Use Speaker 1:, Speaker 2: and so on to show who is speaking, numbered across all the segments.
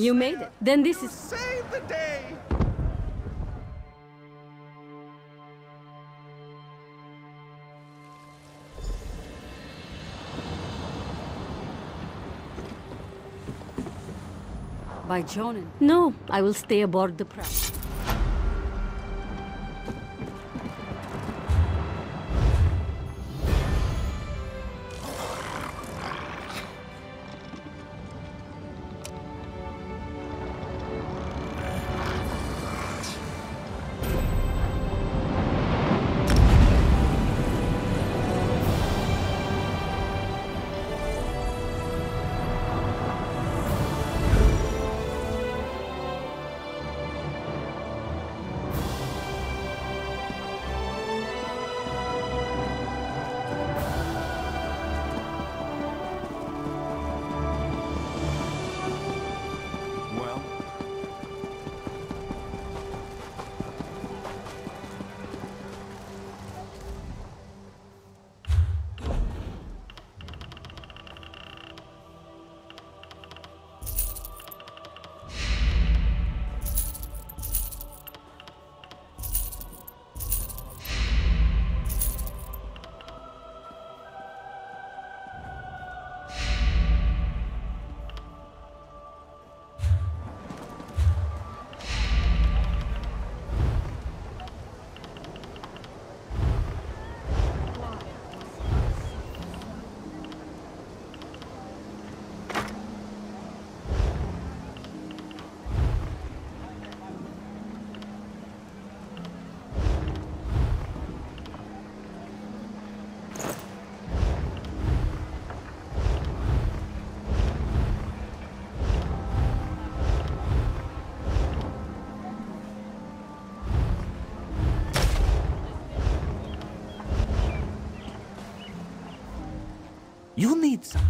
Speaker 1: You made it. Then this is...
Speaker 2: Save the day!
Speaker 1: By Jonan. No, I will stay aboard the Proud.
Speaker 3: You'll need some.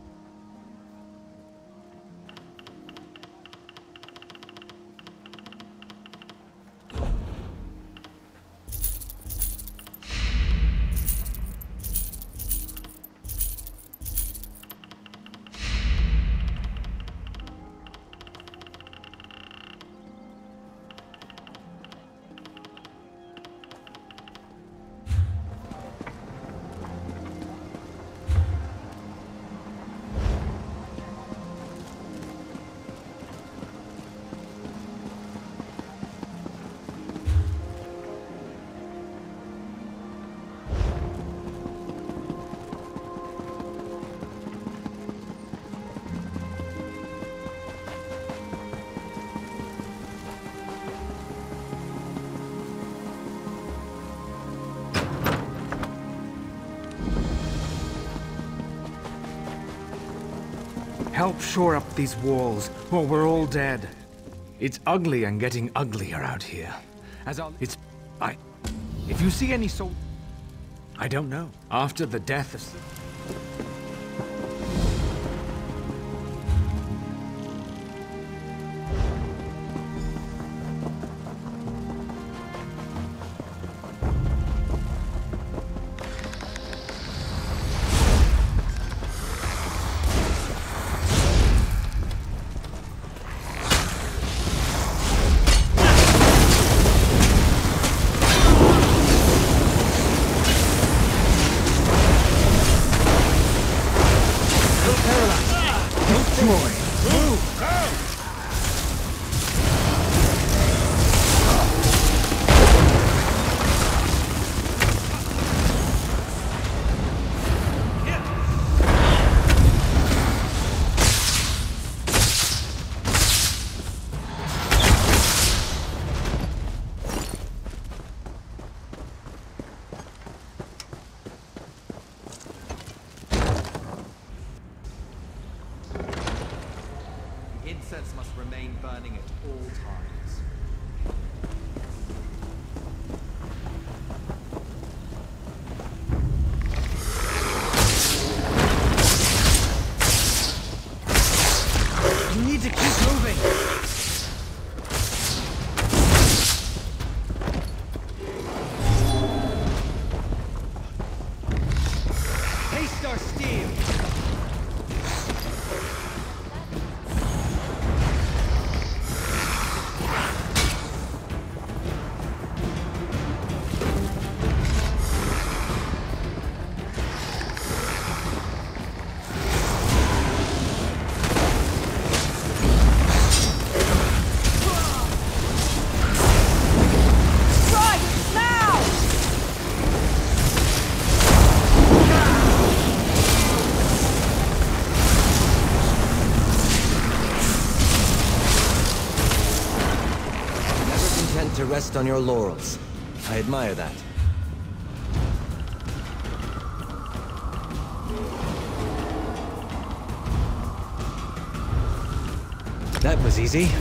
Speaker 4: Help shore up these walls, or we're all dead. It's ugly and getting uglier out here. If you see any I don't know. After the death of...
Speaker 2: Incense must remain burning at all times.
Speaker 4: You need to keep moving!
Speaker 2: Haste our steel!
Speaker 5: to rest on your laurels. I admire that. That was easy.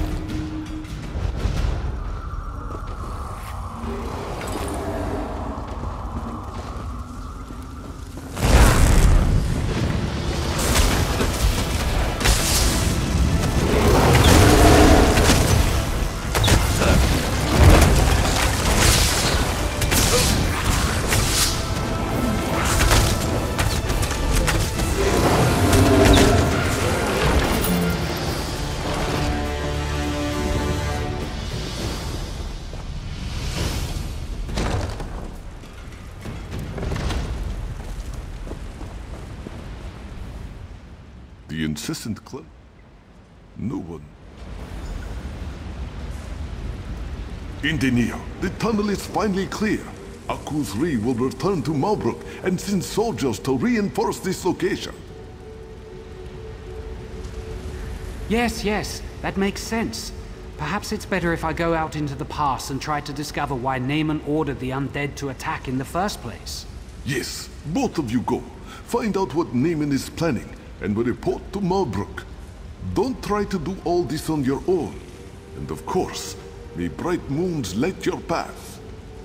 Speaker 6: The insistent clip? No one. Engineer, the tunnel is finally clear. Aku 3 will return to Malbrook and send soldiers to reinforce this location.
Speaker 3: Yes, that makes sense. Perhaps it's better if I go out into the pass and try to discover why Naaman ordered the undead to attack in the first place.
Speaker 6: Yes, both of you go. Find out what Naaman is planning and report to Malbrook. Don't try to do all this on your own. And of course, may bright moons light your path.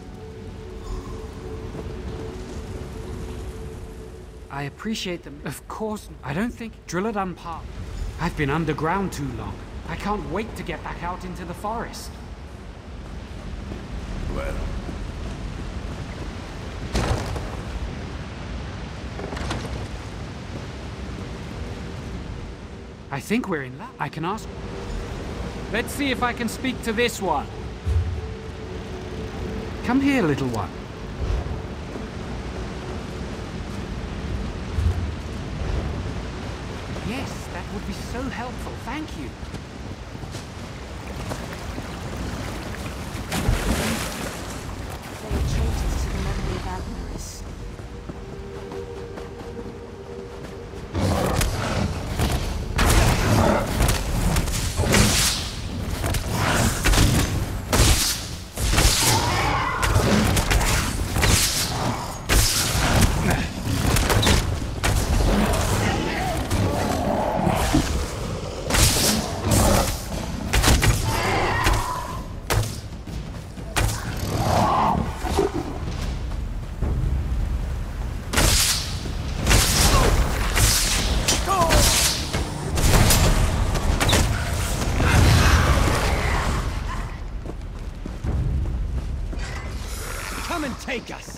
Speaker 3: I appreciate them. Of course, I don't think... Drill it unpark. I've been underground too long. I can't wait to get back out into the forest.
Speaker 6: Well...
Speaker 3: I think we're in luck. I can ask... Let's see if I can speak to this one. Come here, little one. Yes, that would be so helpful. Thank you.
Speaker 7: They are traitors to the memory of Admiris.
Speaker 5: Come and take us!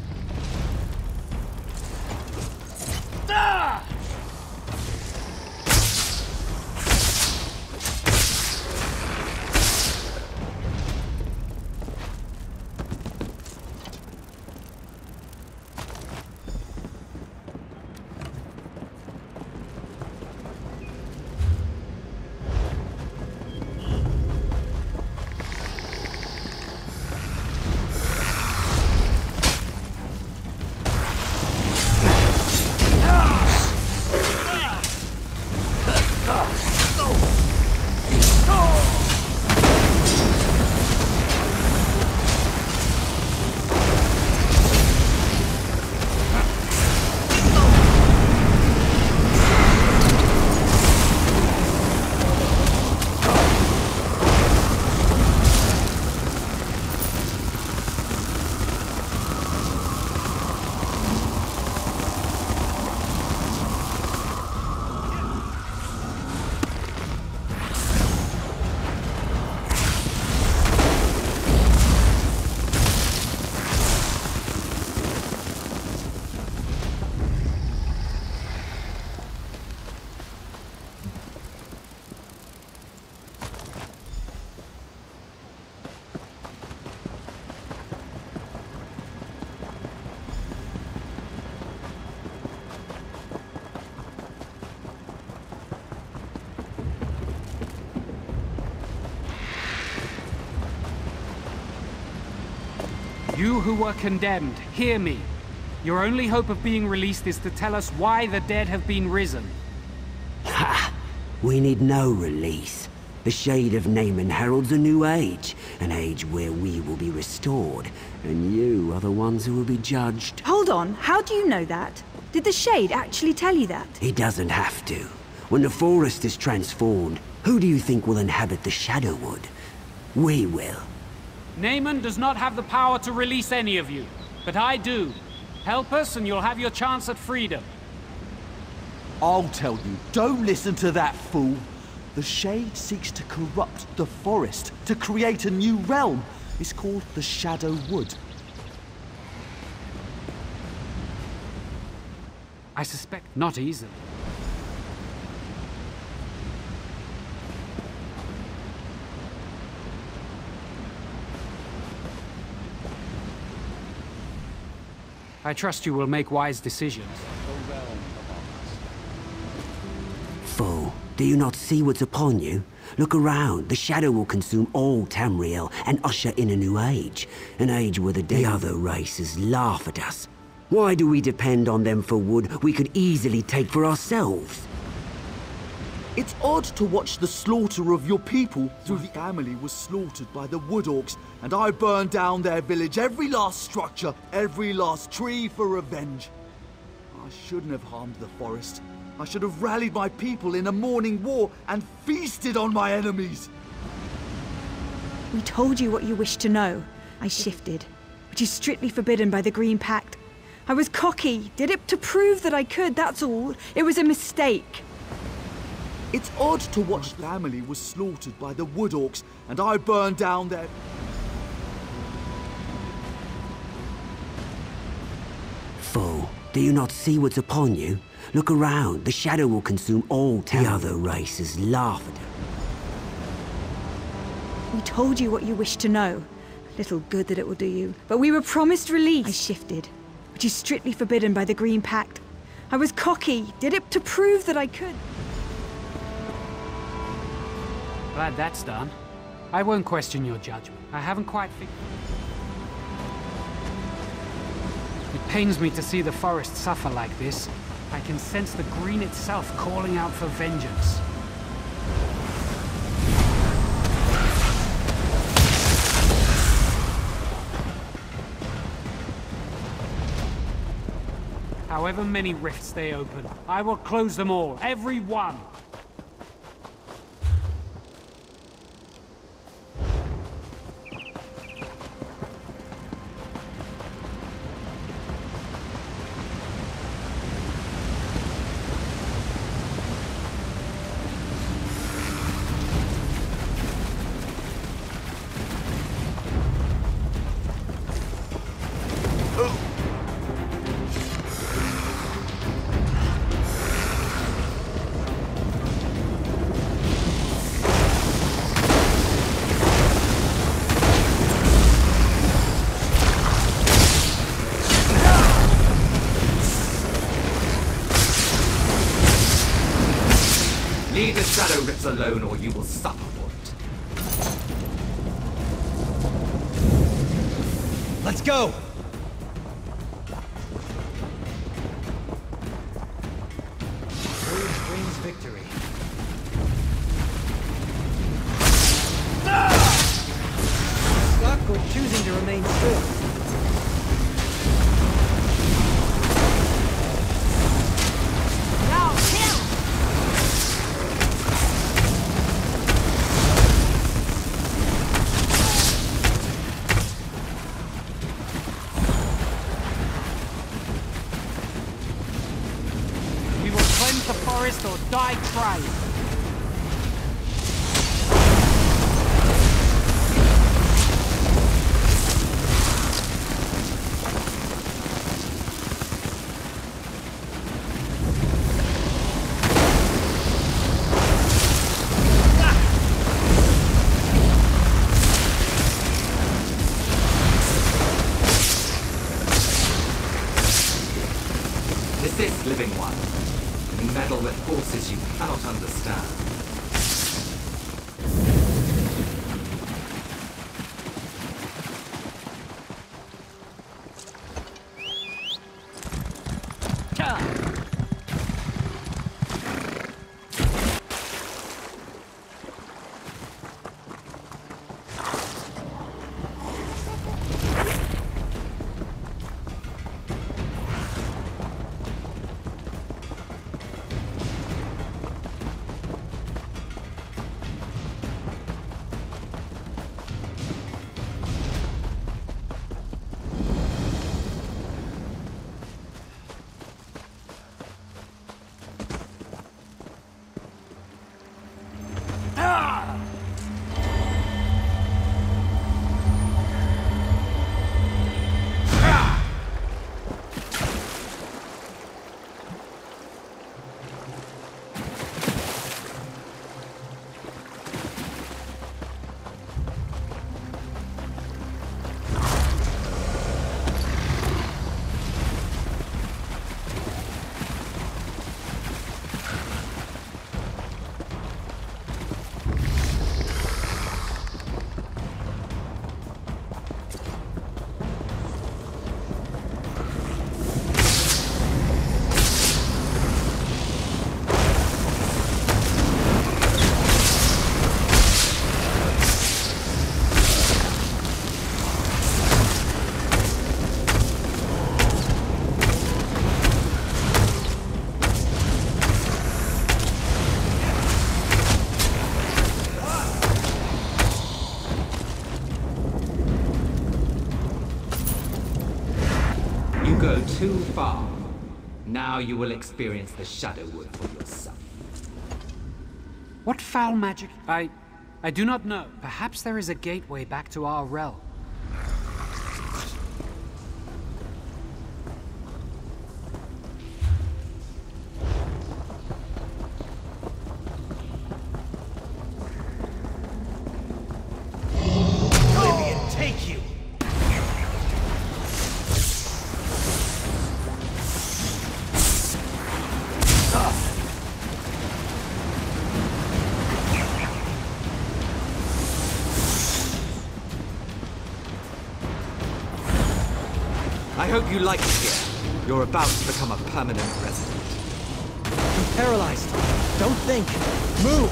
Speaker 3: You who were condemned, hear me. Your only hope of being released is to tell us why the dead have been risen.
Speaker 8: Ha! We need no release. The shade of Naaman heralds a new age, an age where we will be restored, and you are the ones who will be judged.
Speaker 7: Hold on, how do you know that? Did the Shade actually tell you that?
Speaker 8: He doesn't have to. When the forest is transformed, who do you think will inhabit the Shadowwood? We will.
Speaker 3: Naaman does not have the power to release any of you, but I do. Help us and you'll have your chance at freedom.
Speaker 9: I'll tell you, don't listen to that fool. The Shade seeks to corrupt the forest, to create a new realm. It's called the Shadowwood.
Speaker 3: I suspect not easily. I trust you will make wise decisions.
Speaker 8: Fool, do you not see what's upon you? Look around. The shadow will consume all Tamriel and usher in a new age. An age where the other races laugh at us. Why do we depend on them for wood we could easily take for ourselves?
Speaker 9: It's odd to watch the slaughter of your people. Through the family was slaughtered by the Wood Orcs, and I burned down their village, every last structure, every last tree for revenge. I shouldn't have harmed the forest. I should have rallied my people in a morning war and feasted on my enemies.
Speaker 7: We told you what you wished to know. I shifted, which is strictly forbidden by the Green Pact. I was cocky, did it to prove that I could, that's all. It was a mistake.
Speaker 9: It's odd to watch family was slaughtered by the Wood Orcs, and I burned down their...
Speaker 8: Fool, do you not see what's upon you? Look around. The shadow will consume all Tamriel. The other races laugh at her.
Speaker 7: We told you what you wished to know. Little good that it will do you. But we were promised release. I shifted, which is strictly forbidden by the Green Pact. I was cocky, did it to prove that I could.
Speaker 3: Glad that's done. I won't question your judgment. I haven't quite figured... It pains me to see the forest suffer like this. I can sense the green itself calling out for vengeance. However many rifts they open, I will close them all, every one.
Speaker 2: Leave the shadow rifts alone or you will suffer for it.
Speaker 5: Let's go! Courage brings victory. Stuck or choosing to remain still.
Speaker 3: The forest or die trying.
Speaker 2: Desist, living one. You meddle with forces you cannot understand. You go too far. Now you will experience the Shadow Wood for yourself.
Speaker 3: What foul magic? I do not know. Perhaps there is a gateway back to our realm.
Speaker 5: Take you!
Speaker 2: I hope you like it here. You're about to become a permanent resident.
Speaker 5: I'm paralyzed. Don't think. Move!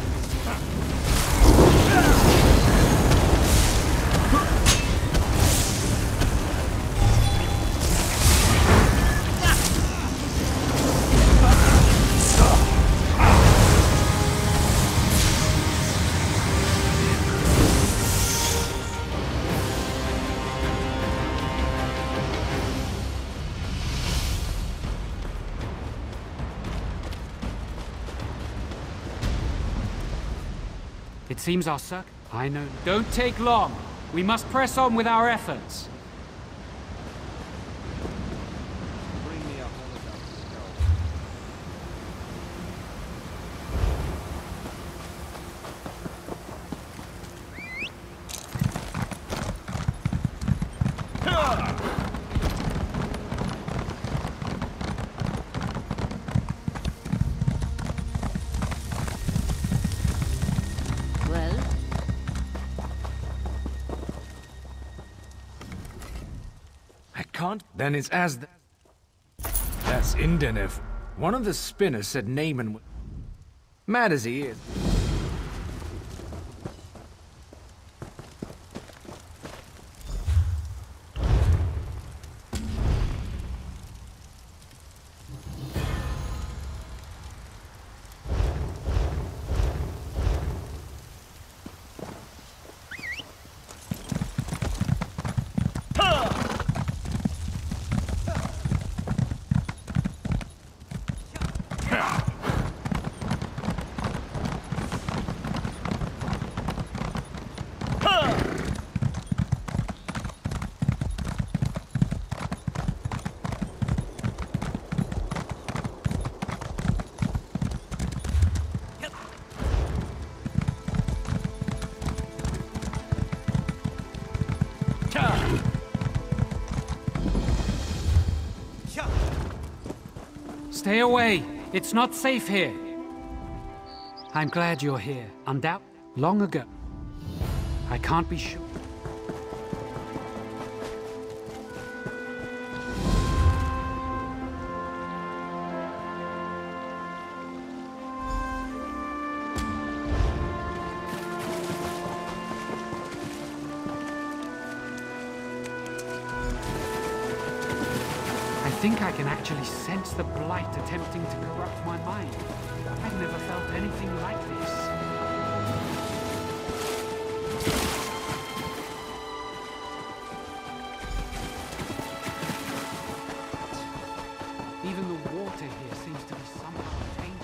Speaker 3: It seems our I know. Don't take long. We must press on with our efforts.
Speaker 1: Well,
Speaker 4: I can't. Then it's as the... That's Indenev. One of the spinners said Naaman... Mad as he is.
Speaker 3: Stay away. It's not safe here. I'm glad you're here. Long ago. I can't be sure. I think I can actually sense the blight attempting to corrupt my mind. I've never felt anything like this. Even the water here seems to be somehow tainted.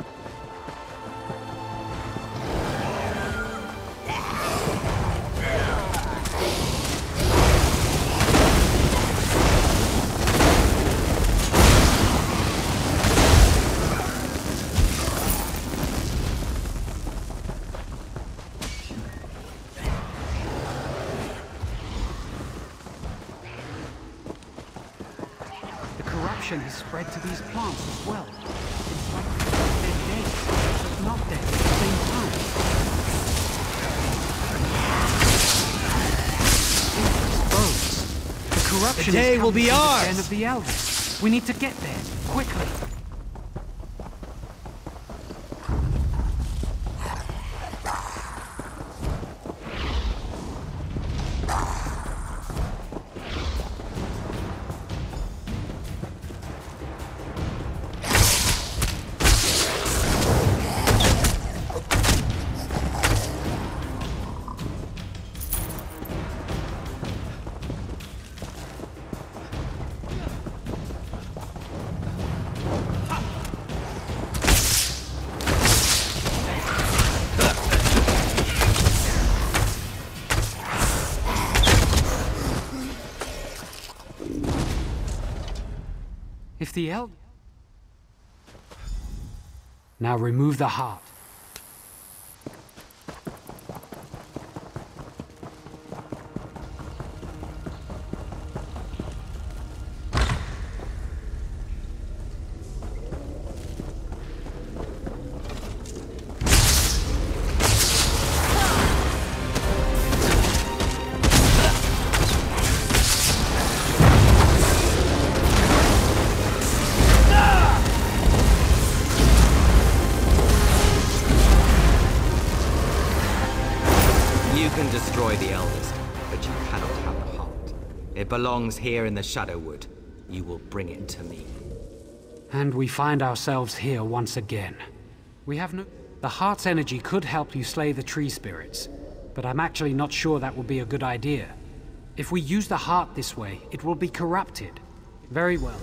Speaker 3: Has spread to these plants as well. It's like they're dead, but not dead at the same time. Exposed. The corruption
Speaker 5: The day
Speaker 3: is
Speaker 5: will be
Speaker 3: coming from
Speaker 5: ours.
Speaker 3: the den of the elders. We need to get there quickly. If the Elder... Now remove the heart.
Speaker 2: Destroy the eldest, but you cannot have the heart. It belongs here in the Shadowwood. You will bring it to me.
Speaker 3: And we find ourselves here once again. We have no... The heart's energy could help you slay the tree spirits, but I'm actually not sure that would be a good idea. If we use the heart this way, it will be corrupted. Very well.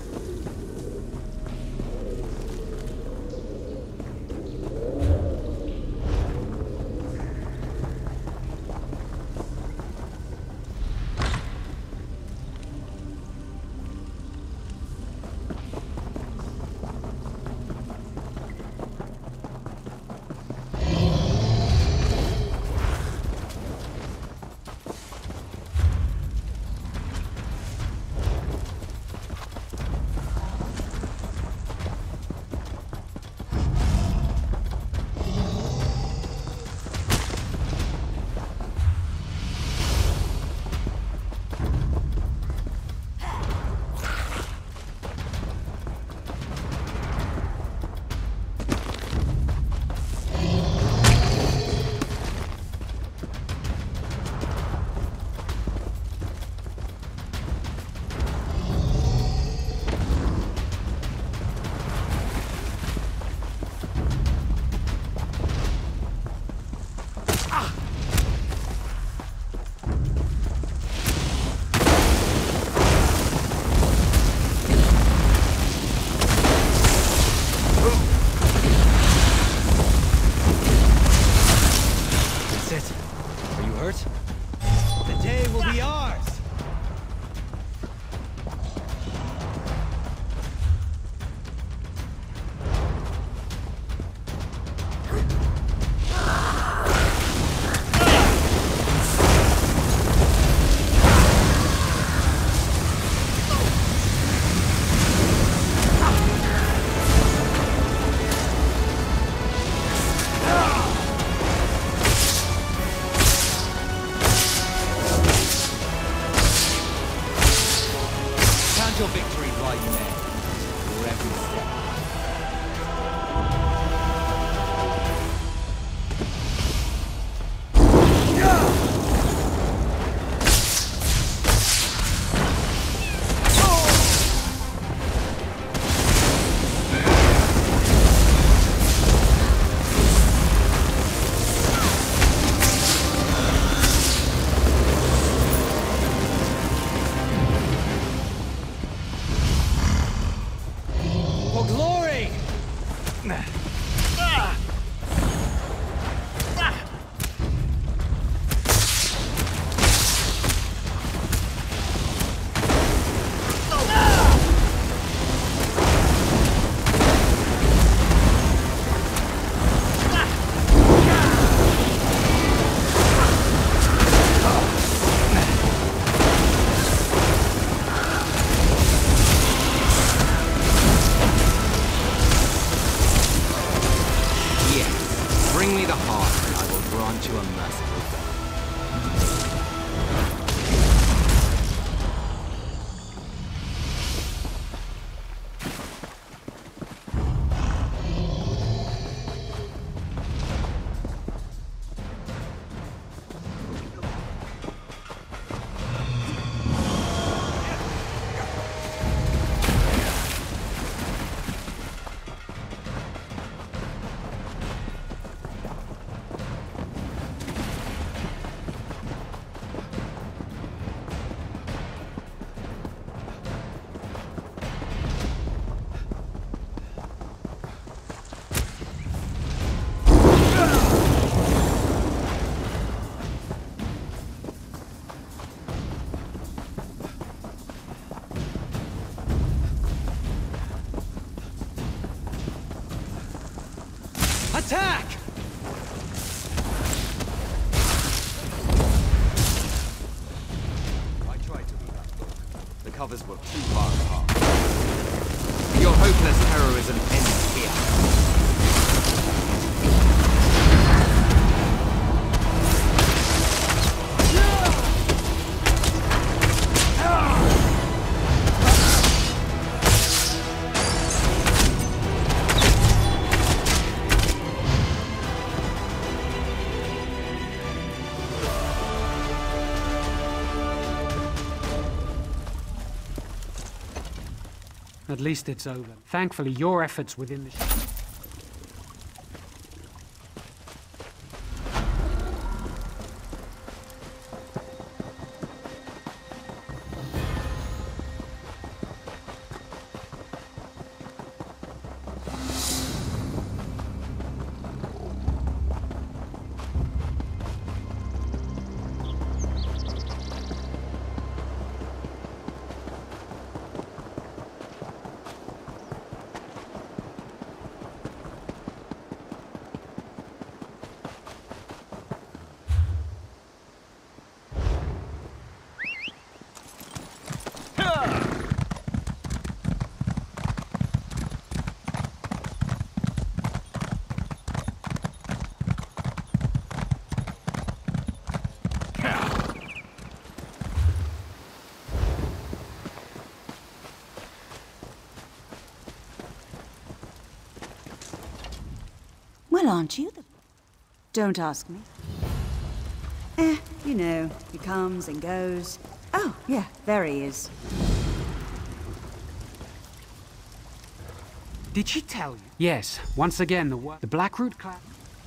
Speaker 5: Your victory while you may, for every step. Attack! I tried to read that book. The covers were too far apart.
Speaker 2: Your hopeless heroism ends here.
Speaker 3: At least it's over. Thankfully, your efforts within the...
Speaker 10: Well, aren't you? Don't ask me. You know, he comes and goes. Oh, yeah, there he is.
Speaker 3: Did she tell you? Yes, once again, the Blackroot clan...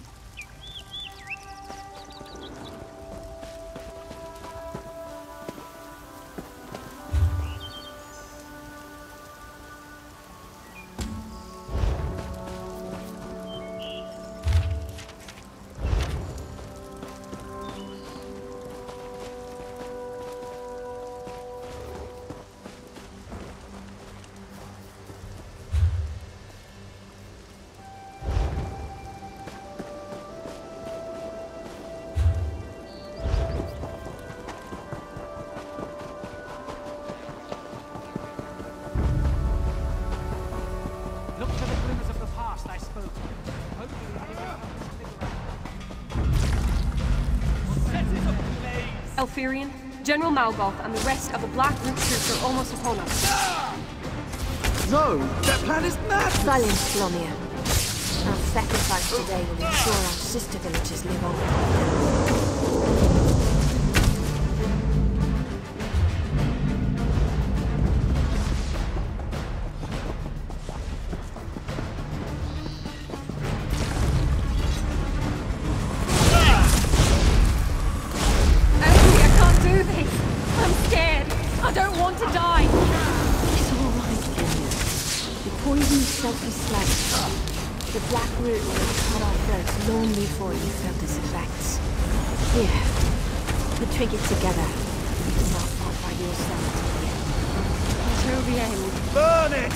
Speaker 11: Elfirian, General Malgoth and the rest of the Blackroot troops are almost upon us.
Speaker 9: No! That plan is mad!
Speaker 12: Silence, Flomir. Our sacrifice today will ensure our sister villages live on. The Blackroot will have cut our throats long before you felt its effects. Here, we'll trinket together, and I'll fight by your side
Speaker 11: until the end.
Speaker 9: Burn it!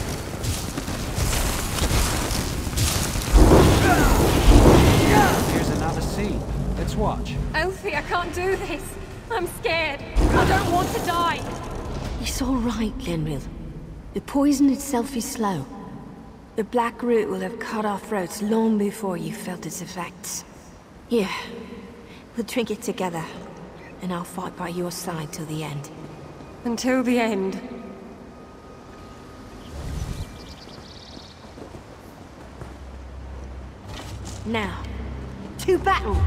Speaker 3: Here's another scene. Let's watch.
Speaker 11: Elfie, I can't do this. I'm scared. I don't want to die.
Speaker 12: It's all right, Linril. The poison itself is slow. The Blackroot will have cut our throats long before you felt its effects. Here, we'll drink it together, and I'll fight by your side till the end.
Speaker 11: Until the end.
Speaker 12: Now, to battle!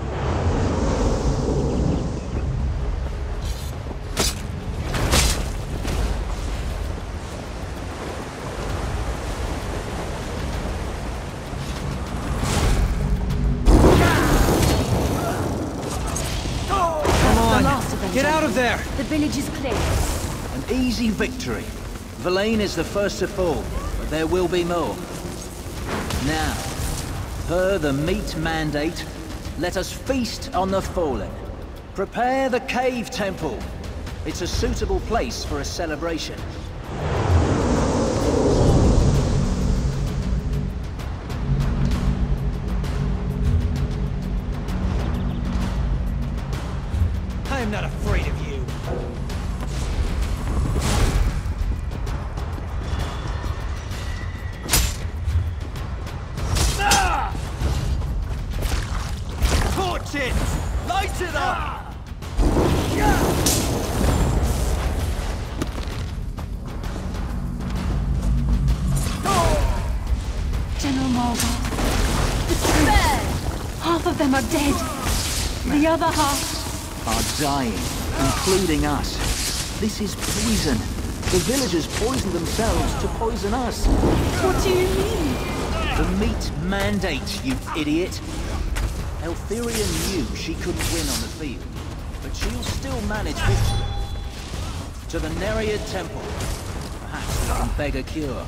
Speaker 5: Get out of there!
Speaker 12: The village is clear.
Speaker 5: An easy victory. Verlaine is the first to fall, but there will be more. Now, per the meat mandate, let us feast on the fallen. Prepare the cave temple. It's a suitable place for a celebration. am not afraid of you. Torch it! Light it up!
Speaker 11: General Margot. The troops. Half of them are dead. The other half
Speaker 5: Are dying, including us. This is poison. The villagers poison themselves to poison us.
Speaker 11: What do you mean?
Speaker 5: The meat mandate, you idiot. Eltheria knew she couldn't win on the field, but she'll still manage victory. To the Nereid Temple. Perhaps we can beg a cure.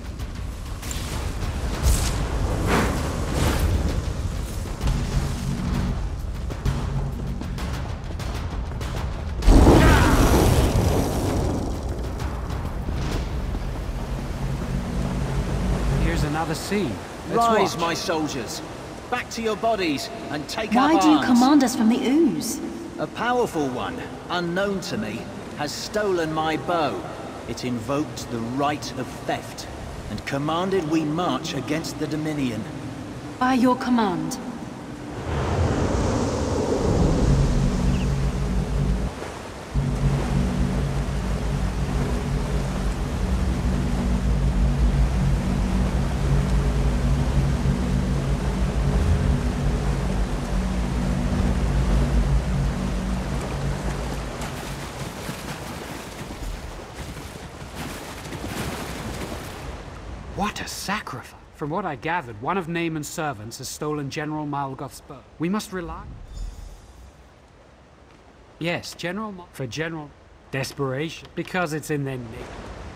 Speaker 3: Here's another scene. Let's
Speaker 5: Rise,
Speaker 3: watch.
Speaker 5: my soldiers. Back to your bodies and take up
Speaker 11: Why
Speaker 5: arms.
Speaker 11: do you command us from the ooze?
Speaker 5: A powerful one, unknown to me, has stolen my bow. It invoked the right of theft, and commanded we march against the Dominion.
Speaker 11: By your command.
Speaker 3: What a sacrifice! From what I gathered, one of Naaman's servants has stolen General Malgoth's bow. We must rely... Yes, for General... Desperation. Because it's in their name.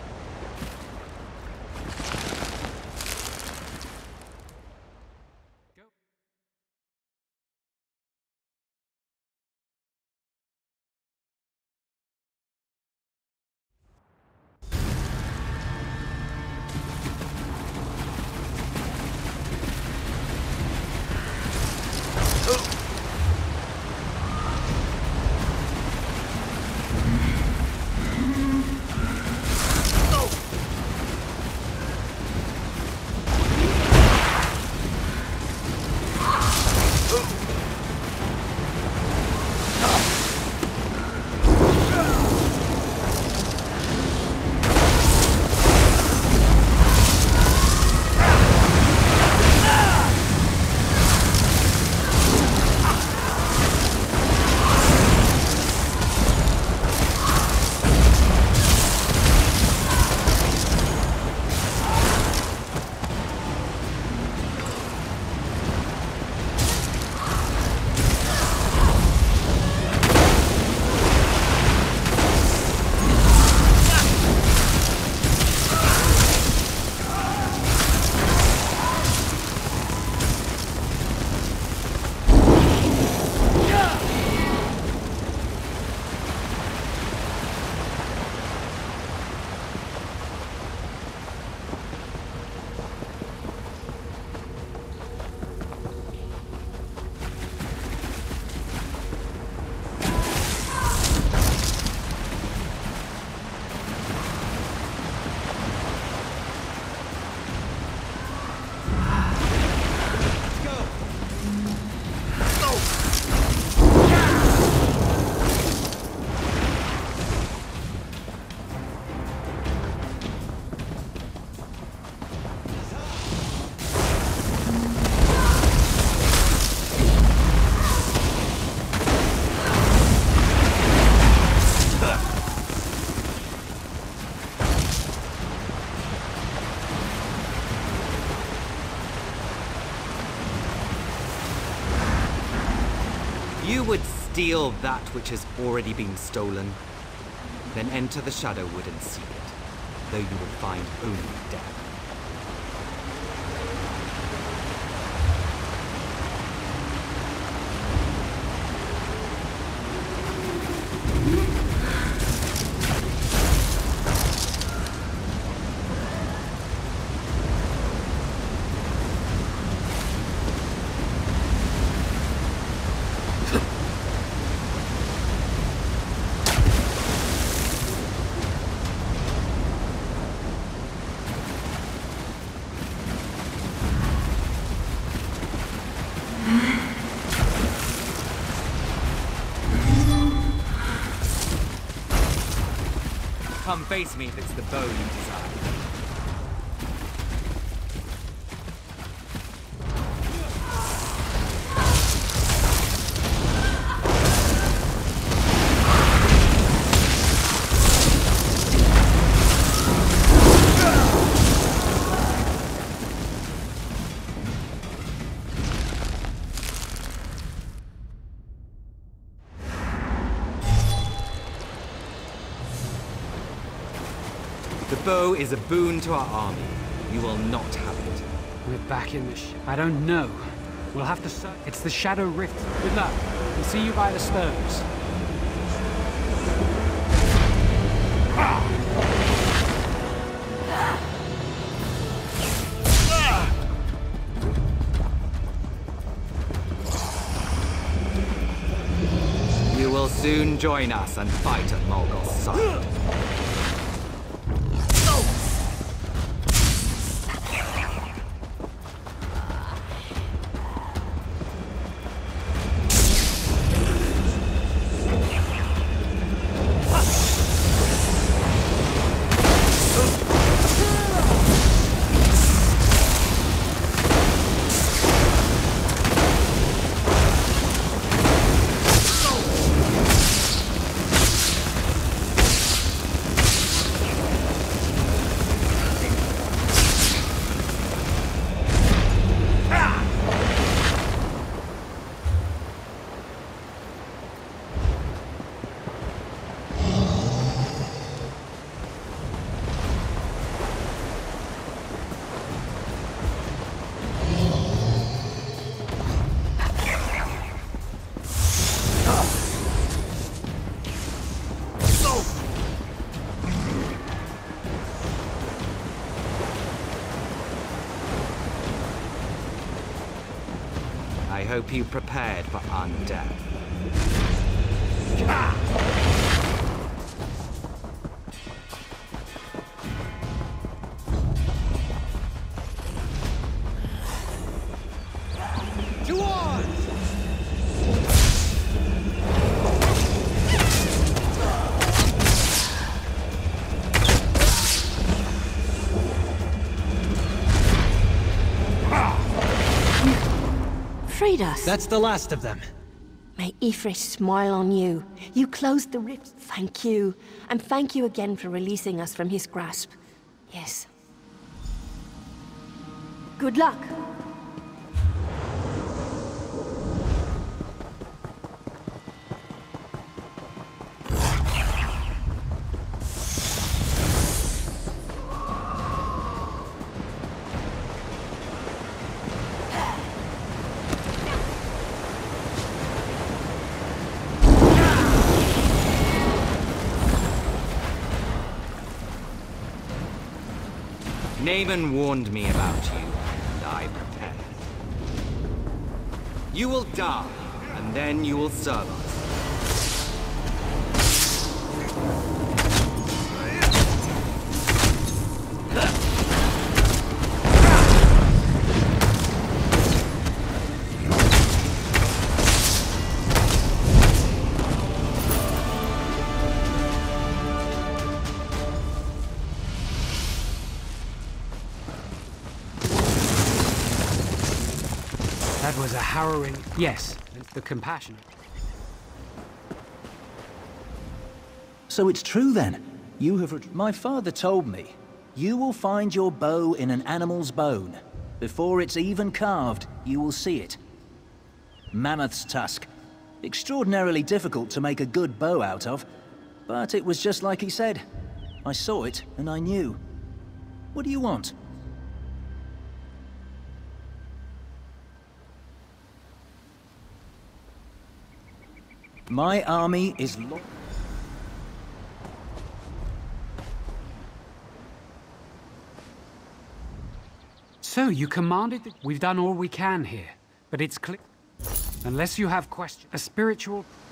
Speaker 2: You would steal that which has already been stolen, then enter the Shadowwood and seek it, though you will find only death. Come face me if it's the bow you desire. The bow is a boon to our army. You will not have it.
Speaker 3: We're back in the I don't know. We'll have to search. It's the Shadow Rift. Good luck. We'll see you by the stones.
Speaker 2: You will soon join us and fight at Morgul's side. I hope you prepared for undeath.
Speaker 13: To arms!
Speaker 12: Freed us.
Speaker 13: That's the last of them.
Speaker 12: May Ifrit smile on you. You closed the rift. Thank you. And thank you again for releasing us from his grasp. Yes. Good luck.
Speaker 2: Naaman warned me about you, and I prepared. You will die, and then you will serve us.
Speaker 3: That was a harrowing... Yes, the compassion.
Speaker 5: So it's true then. You have... My father told me. You will find your bow in an animal's bone. Before it's even carved, you will see it. Mammoth's tusk. Extraordinarily difficult to make a good bow out of. But it was just like he said. I saw it, and I knew. What do you want? My army is
Speaker 3: So, you commanded that we've done all we can here, but it's clear. Unless you have questions, a spiritual...